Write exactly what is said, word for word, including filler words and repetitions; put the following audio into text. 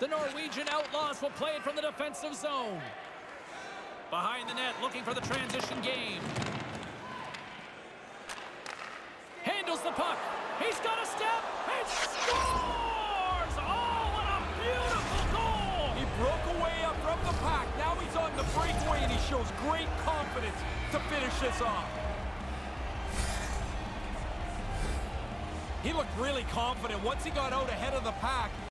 The Norwegian Outlaws will play it from the defensive zone. Behind the net, looking for the transition game. Handles the puck. He's got a step and scores! Oh, what a beautiful goal! He broke away up from the pack. Now he's on the breakaway, and he shows great confidence to finish this off. He looked really confident once he got out ahead of the pack.